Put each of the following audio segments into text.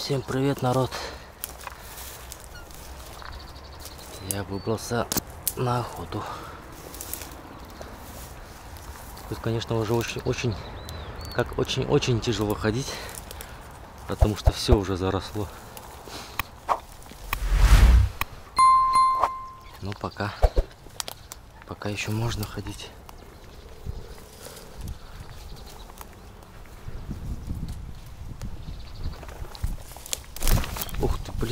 Всем привет, народ! Я выбрался на охоту. Тут, конечно, уже очень тяжело ходить, потому что все уже заросло. Но пока еще можно ходить. Ух ты, блин.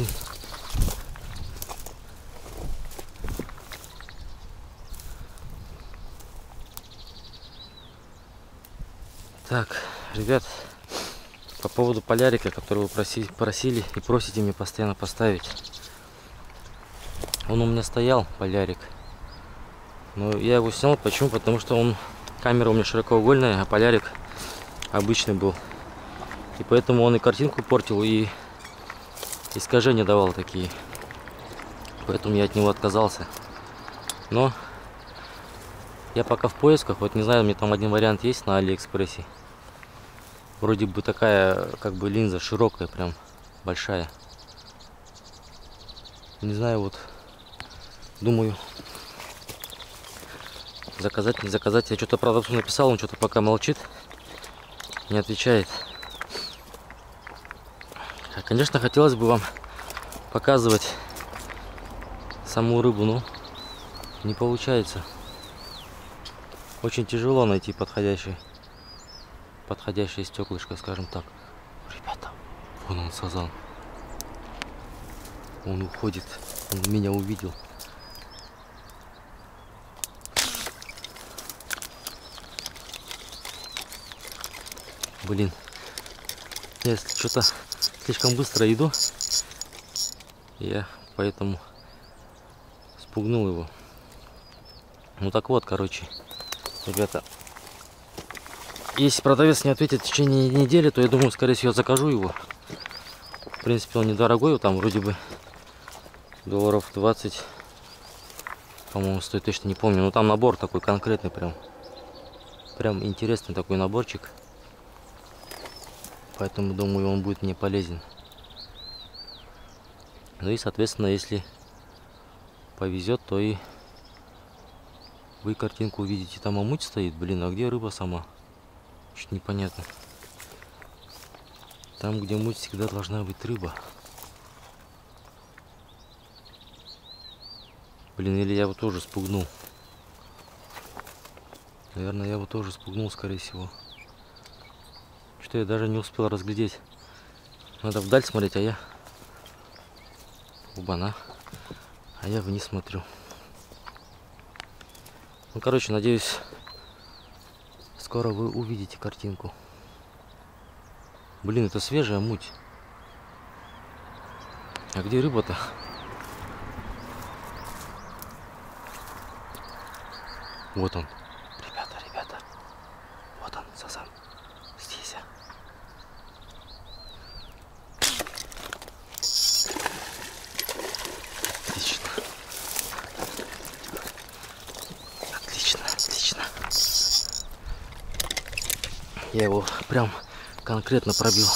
Так, ребят, по поводу полярика, который вы просили и просите мне постоянно поставить. Он у меня стоял, полярик. Но я его снял. Почему? Потому что камера у меня широкоугольная, а полярик обычный был. И поэтому он и картинку портил, и искажения давал такие. Поэтому я от него отказался. Но я пока в поисках. Вот не знаю, у меня там один вариант есть на Алиэкспрессе. Вроде бы такая, как бы, линза широкая, прям большая. Не знаю, вот думаю, заказать, не заказать. Я что-то продавцу написал, он что-то пока молчит, не отвечает. Конечно, хотелось бы вам показывать саму рыбу, но не получается. Очень тяжело найти подходящее стеклышко, скажем так. Ребята, вон он, сазан. Он уходит, он меня увидел. Блин, я что-то слишком быстро иду, я поэтому спугнул его. Ну так вот, короче, ребята, если продавец не ответит в течение недели, то я думаю, скорее всего, закажу его. В принципе, он недорогой, там вроде бы долларов 20, по-моему, стоит, точно не помню. Но там набор такой конкретный, прям интересный такой наборчик. Поэтому, думаю, он будет мне полезен. Ну и, соответственно, если повезет, то и вы картинку увидите. Там омуть стоит. Блин, а где рыба сама? Чуть непонятно. Там, где муть, всегда должна быть рыба. Блин, или я его тоже спугнул. Наверное, я его тоже спугнул, скорее всего. Что я даже не успел разглядеть. Надо вдаль смотреть, а я... Оба-на. А я вниз смотрю. Ну, короче, надеюсь, скоро вы увидите картинку. Блин, это свежая муть. А где рыба-то? Вот он. Ребята. Вот он, сазан. Здесь. Отлично. Я его прям конкретно пробил.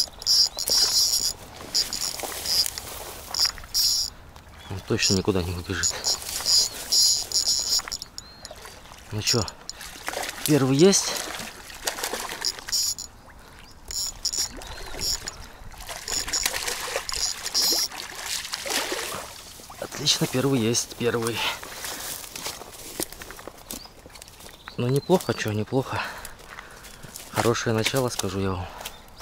Он точно никуда не убежит. Ну что, первый есть? Отлично, первый есть, первый. Ну неплохо, что, неплохо. Хорошее начало, скажу я вам.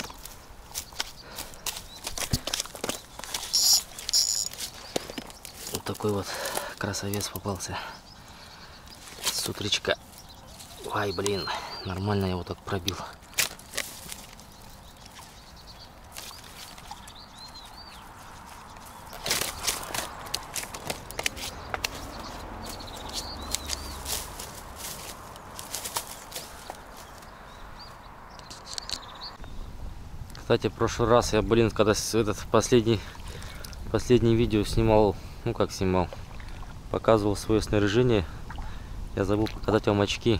Вот такой вот красавец попался с утречка. Ай, блин, нормально я его так пробил. Кстати, в прошлый раз я, блин, когда этот последний видео снимал, ну как снимал, показывал свое снаряжение, я забыл показать вам очки.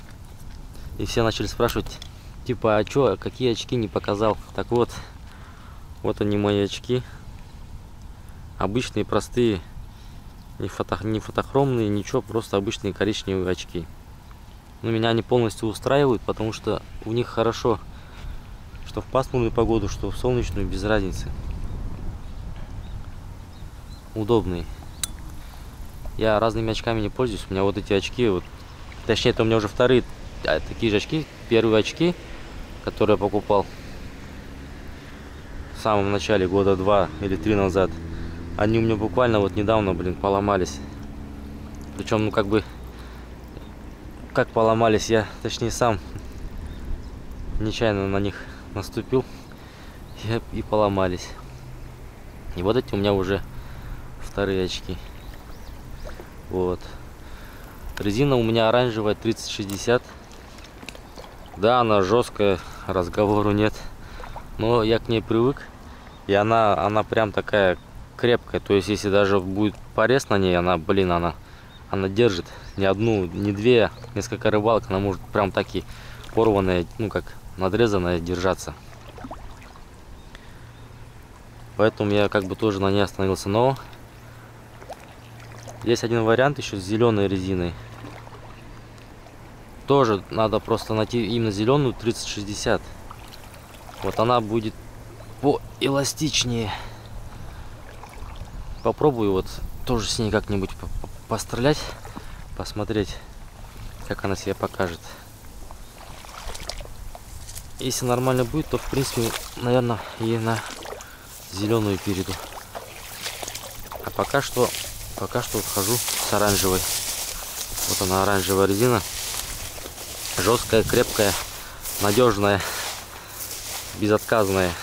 И все начали спрашивать, типа, а чё, какие очки не показал? Так вот, Вот они мои очки. Обычные, простые. Не фотохромные, ничего. Просто обычные коричневые очки. Но меня они полностью устраивают, потому что у них хорошо, что в пасмурную погоду, что в солнечную, без разницы. Удобные. Я разными очками не пользуюсь. У меня вот эти очки, вот, точнее, это у меня уже вторые такие же очки. Первые очки, которые я покупал в самом начале, года 2 или 3 назад. Они у меня буквально вот недавно, блин, поломались. Причем, ну, как поломались, я, точнее, сам нечаянно на них наступил и поломались. И вот эти у меня уже вторые очки. Вот. Резина у меня оранжевая 30-60. Да, она жесткая, разговору нет. Но я к ней привык. И она прям такая крепкая. То есть, если даже будет порез на ней, она держит. Не одну, не две, несколько рыбалок. Она может прям таки порванная, ну как надрезанная держаться. Поэтому я как бы тоже на ней остановился. Но есть один вариант еще с зеленой резиной. Тоже надо просто найти именно зеленую 30-60. Вот она будет поэластичнее. Попробую вот тоже с ней как-нибудь пострелять, посмотреть, как она себя покажет. Если нормально будет, то в принципе, наверное, и на зеленую перейду. А пока что вот хожу с оранжевой. Вот она, оранжевая резина. Жесткая, крепкая, надежная, безотказная.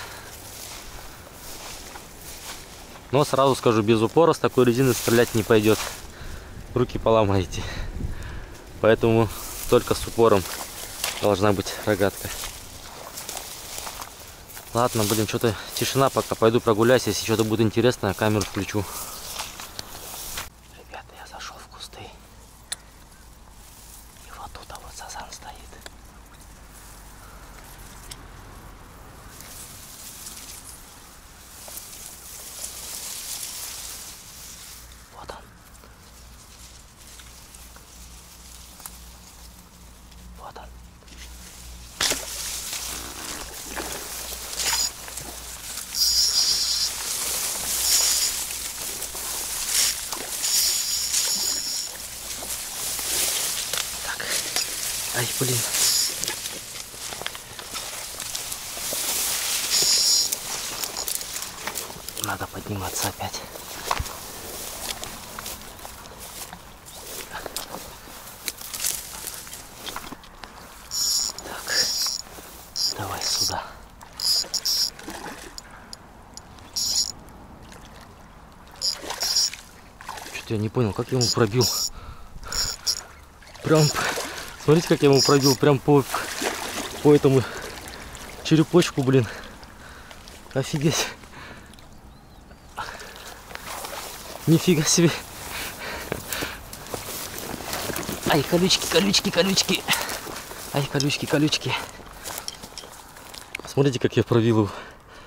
Но сразу скажу, без упора с такой резины стрелять не пойдет. Руки поломаете. Поэтому только с упором должна быть рогатка. Ладно, блин, что-то тишина пока. Пойду прогуляюсь. Если что-то будет интересное, камеру включу. Ребята, я зашел в кусты. И вот тут вот сазан стоит. Вот он. Вот он. Ай, блин. Надо подниматься опять. Так, давай сюда. Что-то я не понял, как я ему пробил. Прям... Смотрите, как я ему пробил, прям по этому черепочку, блин. Офигеть. Нифига себе. Ай, колючки, колючки, колючки. Ай, колючки, колючки. Смотрите, как я пробил его.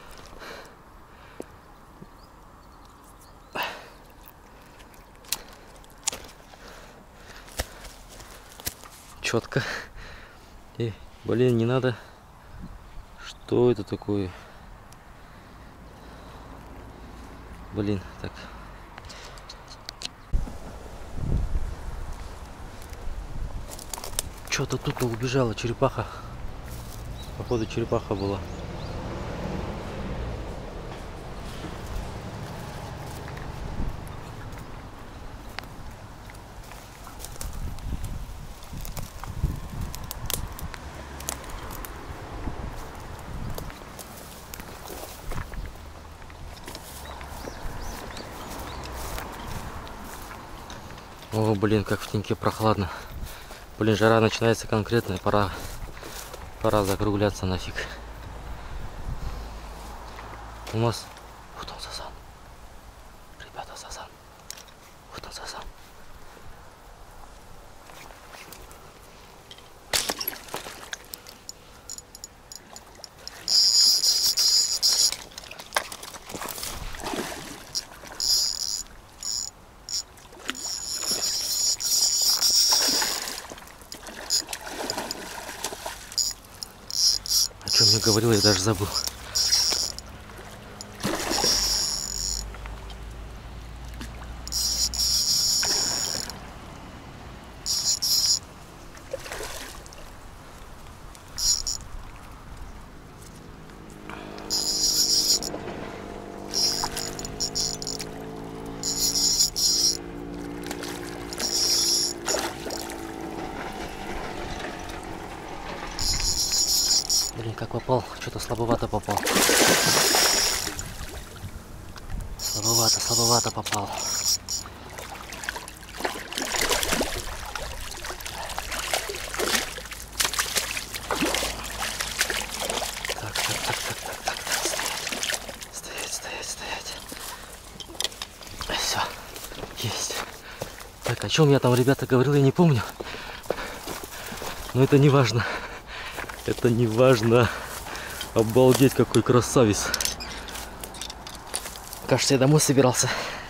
Четко. Блин, не надо. Что это такое? Блин, так. Что-то тут убежала черепаха. Походу, черепаха была. О, блин, как в теньке прохладно. Блин, жара начинается конкретная, пора закругляться нафиг. У нас... Вот он, сазан. Ребята, сазан. Вот он, сазан. наговорил, я даже забыл. Блин, как попал, что-то слабовато попал. Слабовато попал. Так. Стоять. Все, есть. Так, о чем я там, ребята, говорил, я не помню. Но это не важно. Это не важно. Обалдеть, какой красавец. Кажется, я домой собирался.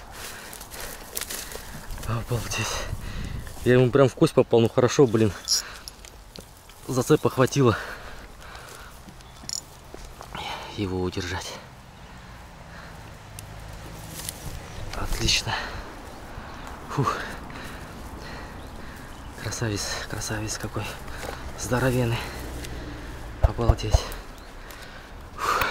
Обалдеть. Я ему прям в кость попал. Ну хорошо, блин. Зацепа хватило его удержать. Отлично. Фух. Красавец какой. Здоровенный. Обалдеть. Фух.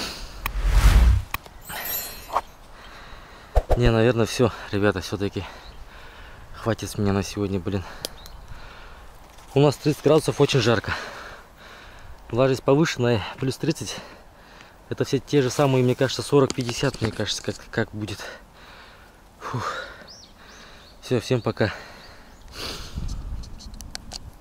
Не, наверное, все, ребята, все-таки хватит с меня на сегодня, блин. У нас 30 градусов, очень жарко. Влажность повышенная, плюс 30. Это все те же самые, мне кажется, 40-50, мне кажется, как будет. Фух. Все, всем пока.